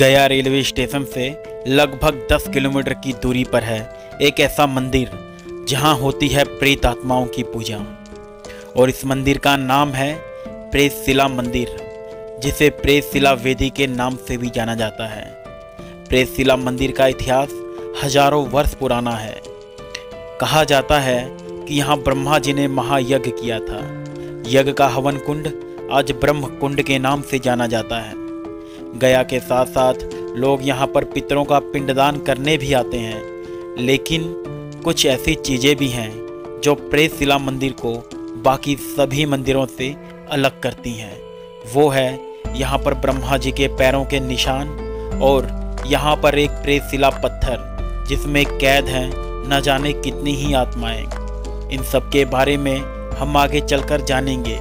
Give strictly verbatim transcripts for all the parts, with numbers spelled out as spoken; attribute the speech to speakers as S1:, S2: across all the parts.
S1: गया railway station से लगभग दस किलोमीटर की दूरी पर है एक ऐसा मंदिर जहां होती है प्रेत आत्माओं की पूजा। और इस मंदिर का नाम है प्रेतशिला मंदिर, जिसे प्रेतशिला वेदी के नाम से भी जाना जाता है। प्रेतशिला मंदिर का इतिहास हजारों वर्ष पुराना है। कहा जाता है कि यहाँ ब्रह्मा जी ने महायज्ञ किया था। यज्ञ का हवन कुंड आज ब्रह्म कुंड के नाम से जाना जाता है। गया के साथ साथ लोग यहाँ पर पितरों का पिंडदान करने भी आते हैं, लेकिन कुछ ऐसी चीज़ें भी हैं जो प्रेतशिला मंदिर को बाकी सभी मंदिरों से अलग करती हैं। वो है यहाँ पर ब्रह्मा जी के पैरों के निशान और यहाँ पर एक प्रेतशिला पत्थर जिसमें कैद हैं न जाने कितनी ही आत्माएं। इन सब के बारे में हम आगे चलकर जानेंगे।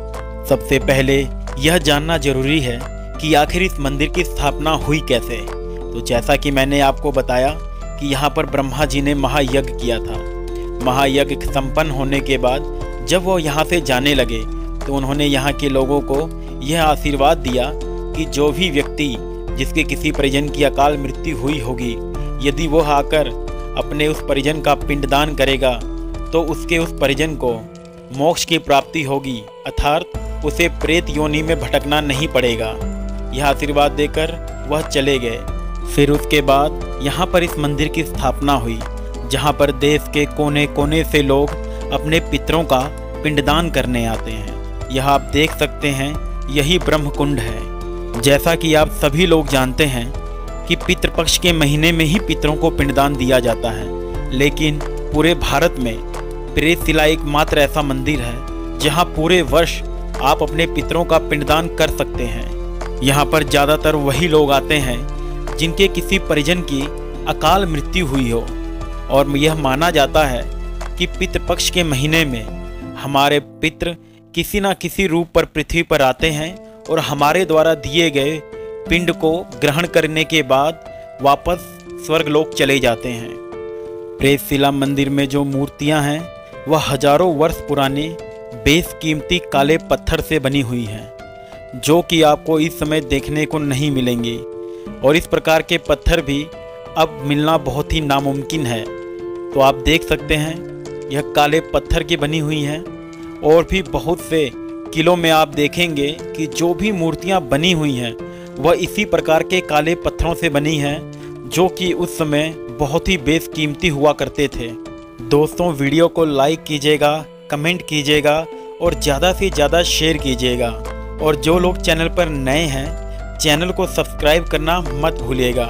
S1: सबसे पहले यह जानना जरूरी है कि आखिर इस मंदिर की स्थापना हुई कैसे। तो जैसा कि मैंने आपको बताया कि यहाँ पर ब्रह्मा जी ने महायज्ञ किया था। महायज्ञ संपन्न होने के बाद जब वो यहाँ से जाने लगे तो उन्होंने यहाँ के लोगों को यह आशीर्वाद दिया कि जो भी व्यक्ति जिसके किसी परिजन की अकाल मृत्यु हुई होगी, यदि वो आकर अपने उस परिजन का पिंडदान करेगा तो उसके उस परिजन को मोक्ष की प्राप्ति होगी, अर्थात उसे प्रेत योनि में भटकना नहीं पड़ेगा। यह आशीर्वाद देकर वह चले गए। फिर उसके बाद यहाँ पर इस मंदिर की स्थापना हुई, जहाँ पर देश के कोने कोने से लोग अपने पितरों का पिंडदान करने आते हैं। यह आप देख सकते हैं, यही ब्रह्म कुंड है। जैसा कि आप सभी लोग जानते हैं कि पितृपक्ष के महीने में ही पितरों को पिंडदान दिया जाता है, लेकिन पूरे भारत में प्रेतशिला एकमात्र ऐसा मंदिर है जहाँ पूरे वर्ष आप अपने पितरों का पिंडदान कर सकते हैं। यहाँ पर ज़्यादातर वही लोग आते हैं जिनके किसी परिजन की अकाल मृत्यु हुई हो, और यह माना जाता है कि पितृपक्ष के महीने में हमारे पितृ किसी न किसी रूप पर पृथ्वी पर आते हैं और हमारे द्वारा दिए गए पिंड को ग्रहण करने के बाद वापस स्वर्गलोक चले जाते हैं। प्रेतशिला मंदिर में जो मूर्तियां हैं वह हजारों वर्ष पुराने बेशकीमती काले पत्थर से बनी हुई हैं, जो कि आपको इस समय देखने को नहीं मिलेंगे। और इस प्रकार के पत्थर भी अब मिलना बहुत ही नामुमकिन है। तो आप देख सकते हैं यह काले पत्थर की बनी हुई हैं। और भी बहुत से किलों में आप देखेंगे कि जो भी मूर्तियां बनी हुई हैं वह इसी प्रकार के काले पत्थरों से बनी हैं, जो कि उस समय बहुत ही बेशकीमती हुआ करते थे। दोस्तों, वीडियो को लाइक कीजिएगा, कमेंट कीजिएगा और ज़्यादा से ज़्यादा शेयर कीजिएगा। और जो लोग चैनल पर नए हैं, चैनल को सब्सक्राइब करना मत भूलिएगा।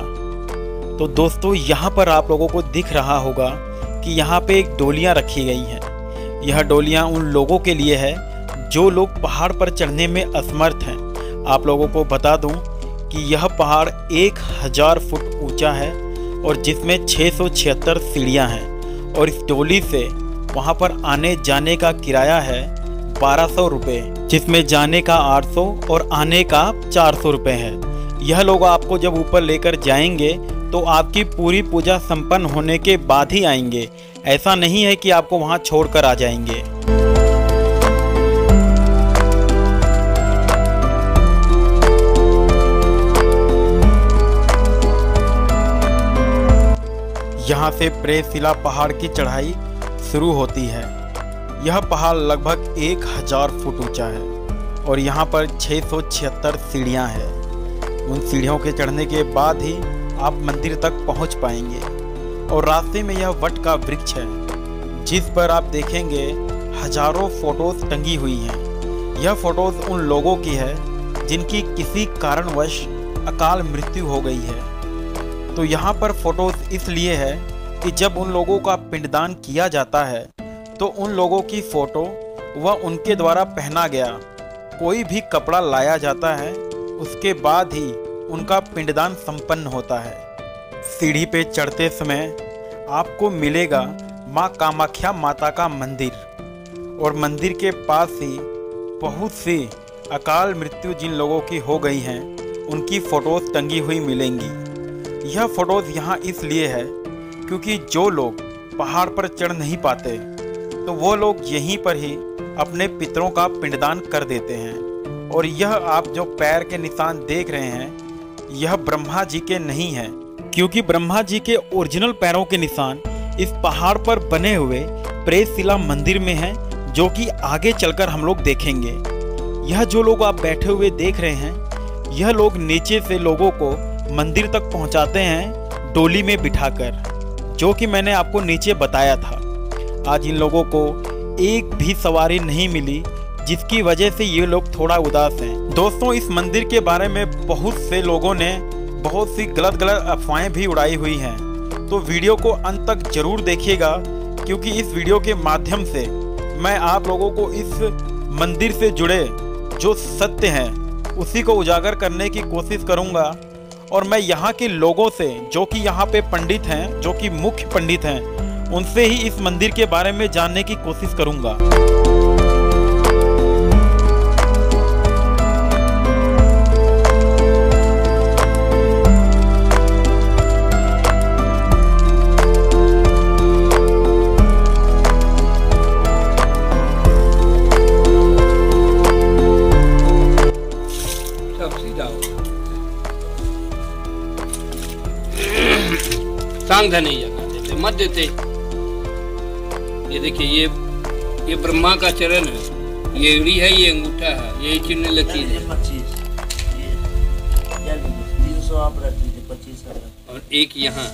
S1: तो दोस्तों, यहाँ पर आप लोगों को दिख रहा होगा कि यहाँ पे एक डोलियाँ रखी गई हैं। यह डोलियाँ उन लोगों के लिए है जो लोग पहाड़ पर चढ़ने में असमर्थ हैं। आप लोगों को बता दूं कि यह पहाड़ एक हज़ार फुट ऊंचा है और जिसमें छः सौ छिहत्तर सीढ़ियाँ हैं। और इस डोली से वहाँ पर आने जाने का किराया है बारह सौ रुपये, जिसमें जाने का आठ सौ और आने का चार सौ रुपये है। यह लोग आपको जब ऊपर लेकर जाएंगे तो आपकी पूरी पूजा संपन्न होने के बाद ही आएंगे। ऐसा नहीं है कि आपको वहाँ छोड़कर आ जाएंगे। यहाँ से प्रेतशिला पहाड़ की चढ़ाई शुरू होती है। यह पहाड़ लगभग एक हजार फुट ऊंचा है और यहाँ पर छः सौ छिहत्तर सीढ़ियाँ हैं। उन सीढ़ियों के चढ़ने के बाद ही आप मंदिर तक पहुँच पाएंगे। और रास्ते में यह वट का वृक्ष है, जिस पर आप देखेंगे हजारों फोटोज टंगी हुई हैं। यह फोटोज उन लोगों की है जिनकी किसी कारणवश अकाल मृत्यु हो गई है। तो यहाँ पर फोटोज इसलिए है कि जब उन लोगों का पिंडदान किया जाता है तो उन लोगों की फ़ोटो व उनके द्वारा पहना गया कोई भी कपड़ा लाया जाता है, उसके बाद ही उनका पिंडदान संपन्न होता है। सीढ़ी पे चढ़ते समय आपको मिलेगा माँ कामाख्या माता का मंदिर, और मंदिर के पास ही बहुत सी अकाल मृत्यु जिन लोगों की हो गई हैं उनकी फ़ोटोज़ टंगी हुई मिलेंगी। यह फ़ोटोज़ यहाँ इसलिए है क्योंकि जो लोग पहाड़ पर चढ़ नहीं पाते तो वो लोग यहीं पर ही अपने पितरों का पिंडदान कर देते हैं। और यह आप जो पैर के निशान देख रहे हैं, यह ब्रह्मा जी के नहीं हैं, क्योंकि ब्रह्मा जी के ओरिजिनल पैरों के निशान इस पहाड़ पर बने हुए प्रेतशिला मंदिर में हैं, जो कि आगे चलकर हम लोग देखेंगे। यह जो लोग आप बैठे हुए देख रहे हैं, यह लोग नीचे से लोगों को मंदिर तक पहुंचाते हैं डोली में बिठाकर, जो कि मैंने आपको नीचे बताया था। आज इन लोगों को एक भी सवारी नहीं मिली, जिसकी वजह से ये लोग थोड़ा उदास हैं। दोस्तों, इस मंदिर के बारे में बहुत से लोगों ने बहुत सी गलत गलत अफवाहें भी उड़ाई हुई हैं, तो वीडियो को अंत तक जरूर देखिएगा, क्योंकि इस वीडियो के माध्यम से मैं आप लोगों को इस मंदिर से जुड़े जो सत्य हैं उसी को उजागर करने की कोशिश करूंगा। और मैं यहाँ के लोगों से, जो कि यहाँ पे पंडित हैं, जो कि मुख्य पंडित हैं, उनसे ही इस मंदिर के बारे में जानने की कोशिश करूंगा।
S2: सांग नहीं जगह देते, मत देते। ये देखिए, ये ये ब्रह्मा का चरण है, ये एड़ी है, ये अंगूठा है, ये चिन्ह लकीर है। और एक यहाँ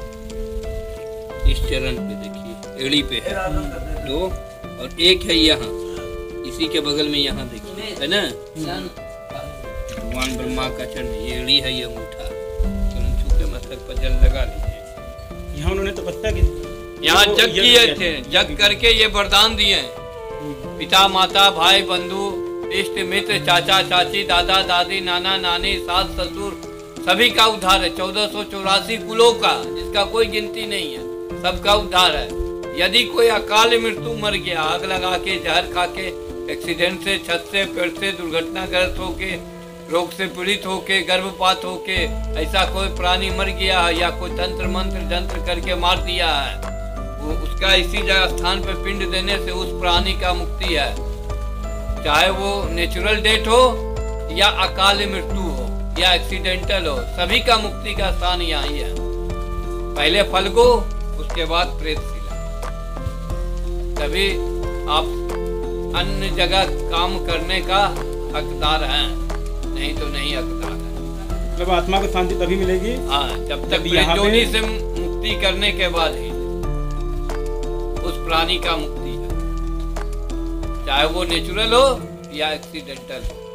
S2: इस चरण पे देखिए, एड़ी पे है दो, और एक है यहाँ इसी के बगल में, यहाँ देखिए, है ना, भगवान ब्रह्मा का चरण, ये एड़ी है, ये अंगूठा। चरण छू के मस्तक पर जल लगा लीजिए।
S1: यहाँ उन्होंने तपस्या की,
S2: यहाँ जग किए थे, जग करके ये वरदान दिए, पिता माता भाई बंधु इष्ट मित्र चाचा चाची दादा दादी नाना नानी सास ससुर सभी का उद्धार है। चौदह सौ चौरासी कुलों का, जिसका कोई गिनती नहीं है, सबका उद्धार है। यदि कोई अकाल मृत्यु मर गया, आग लगा के, जहर खा के, एक्सीडेंट से, छत से, पेड़ से, दुर्घटनाग्रस्त होके, रोग से पीड़ित होके, गर्भपात होके, ऐसा कोई प्राणी मर गया है या कोई तंत्र मंत्र जंत्र करके मार दिया है, वो उसका इसी जगह स्थान पे पिंड देने से उस प्राणी का मुक्ति है। चाहे वो नेचुरल डेथ हो या अकाल मृत्यु हो या एक्सीडेंटल हो, सभी का मुक्ति का स्थान यहाँ ही है। पहले फल्गु, उसके बाद प्रेतशिला। तभी आप अन्य जगह काम करने का हकदार हैं, नहीं तो नहीं हकदार है।
S1: मतलब आत्मा को शांति तभी मिलेगी,
S2: हाँ, जब तक योनि से मुक्ति करने के बाद ही उस प्राणी का मुक्ति है, चाहे वो नेचुरल हो या एक्सीडेंटल हो।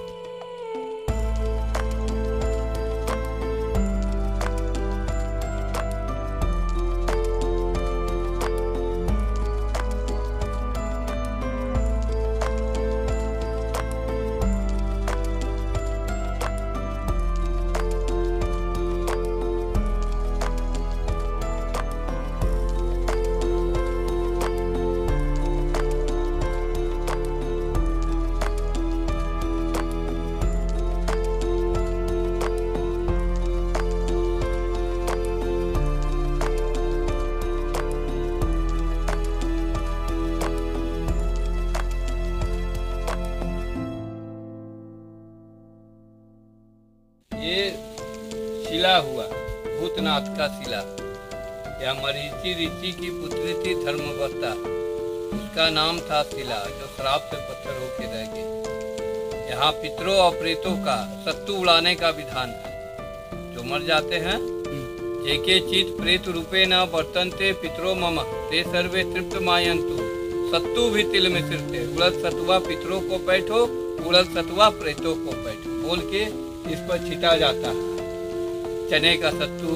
S2: ये शिला हुआ भूतनाथ का शिला, या मरीचि ऋषि की पुत्री थी धर्मवत्ता, उसका नाम था शिला, जो श्राप से पत्थर होके रह गई। यहाँ पितरों और प्रेतों का सत्तू उड़ाने का विधान है। जो मर जाते हैं, जेके चित प्रेत रूपे न वर्तन्ते पितरो मम ते सर्वे तृप्त मायन्तु सत्तू भी तिल में सिरते, उड़द सतुआ पितरों को बैठो, उड़द सतुआ प्रेतों को बैठो, बोल के इस पर छिटा जाता है। चने का सत्तू,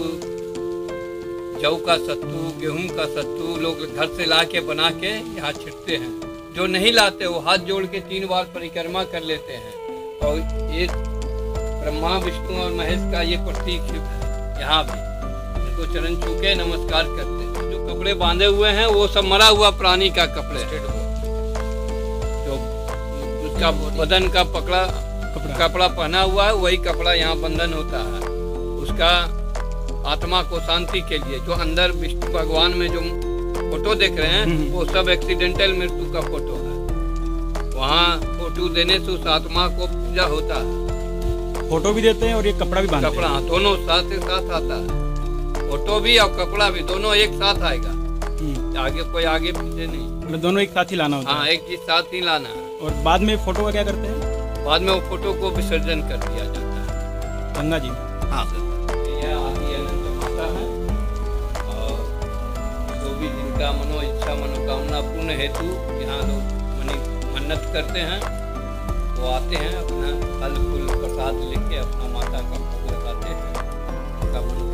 S2: जौ का सत्तू, गेहूं का सत्तू लोग घर से ला के बना के यहाँ छिटते हैं। जो नहीं लाते वो हाथ जोड़ के तीन बार परिक्रमा कर लेते हैं। और ये ब्रह्मा विष्णु और महेश का ये प्रतीक है। यहाँ भी इनको चरण छू के नमस्कार करते हैं। जो कपड़े बांधे हुए हैं वो सब मरा हुआ प्राणी का कपड़े, जो उसका बदन का पकड़ा कपड़ा पहना हुआ है, वही कपड़ा यहाँ बंधन होता है। उसका आत्मा को शांति के लिए, जो अंदर विष्णु भगवान में जो फोटो देख रहे हैं वो सब एक्सीडेंटल मृत्यु का फोटो है। वहाँ फोटो देने से उस आत्मा को पूजा होता है।
S1: फोटो भी देते हैं और ये कपड़ा भी बांधते
S2: कपड़ा हाँ, दोनों साथ ही साथ आता है। फोटो भी और कपड़ा भी दोनों एक साथ आएगा।
S1: हैं।
S2: आगे कोई आगे पीछे नहीं।
S1: मतलब दोनों एक साथ ही लाना होता
S2: हाँ,
S1: है।
S2: एक ही साथ ही लाना है।
S1: और बाद में फोटो का क्या करते हैं?
S2: बाद में वो फोटो को विसर्जन कर दिया जाता है
S1: गंगा जी।
S2: हाँ सर। यह आदि अनंत माता है और जो भी जिनका मनो इच्छा मनोकामना पूर्ण हेतु यहाँ लोग मनी मन्नत करते हैं, वो आते हैं अपना फल फूल प्रसाद लेके अपना माता का भोग लगाते हैं, उनका मन